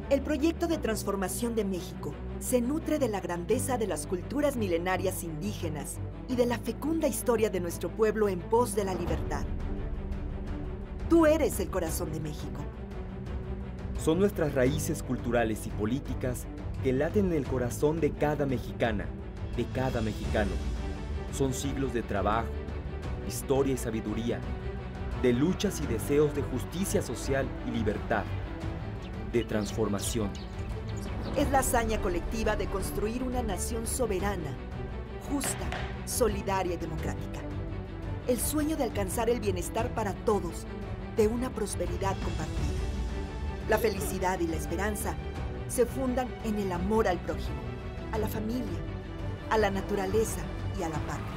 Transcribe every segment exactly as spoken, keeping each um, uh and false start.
El proyecto de transformación de México se nutre de la grandeza de las culturas milenarias indígenas y de la fecunda historia de nuestro pueblo en pos de la libertad. Tú eres el corazón de México. Son nuestras raíces culturales y políticas que laten en el corazón de cada mexicana, de cada mexicano. Son siglos de trabajo, historia y sabiduría, de luchas y deseos de justicia social y libertad, de transformación. Es la hazaña colectiva de construir una nación soberana, justa, solidaria y democrática. El sueño de alcanzar el bienestar para todos, de una prosperidad compartida. La felicidad y la esperanza se fundan en el amor al prójimo, a la familia, a la naturaleza y a la patria.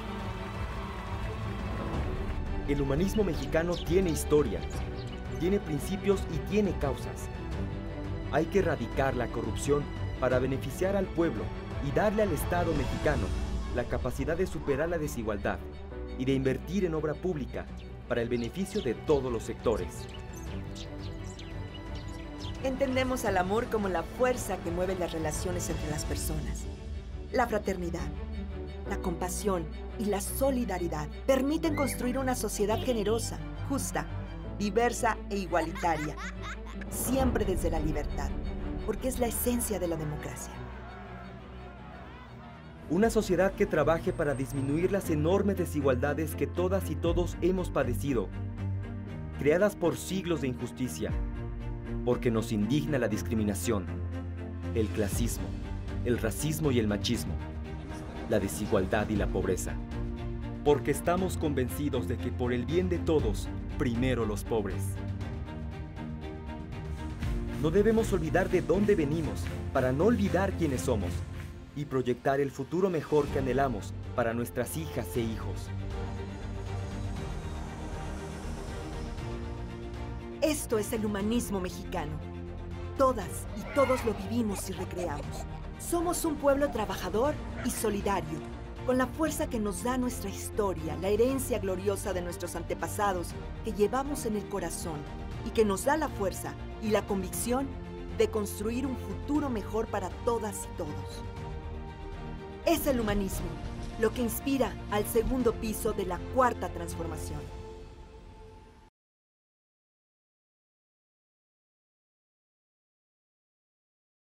El humanismo mexicano tiene historia, tiene principios y tiene causas. Hay que erradicar la corrupción para beneficiar al pueblo y darle al Estado mexicano la capacidad de superar la desigualdad y de invertir en obra pública para el beneficio de todos los sectores. Entendemos al amor como la fuerza que mueve las relaciones entre las personas. La fraternidad, la compasión y la solidaridad permiten construir una sociedad generosa, justa, diversa e igualitaria, siempre desde la libertad, porque es la esencia de la democracia. Una sociedad que trabaje para disminuir las enormes desigualdades que todas y todos hemos padecido, creadas por siglos de injusticia, porque nos indigna la discriminación, el clasismo, el racismo y el machismo, la desigualdad y la pobreza. Porque estamos convencidos de que por el bien de todos, primero los pobres. No debemos olvidar de dónde venimos para no olvidar quiénes somos y proyectar el futuro mejor que anhelamos para nuestras hijas e hijos. Esto es el humanismo mexicano. Todas y todos lo vivimos y recreamos. Somos un pueblo trabajador y solidario, con la fuerza que nos da nuestra historia, la herencia gloriosa de nuestros antepasados que llevamos en el corazón y que nos da la fuerza y la convicción de construir un futuro mejor para todas y todos. Es el humanismo lo que inspira al segundo piso de la Cuarta Transformación.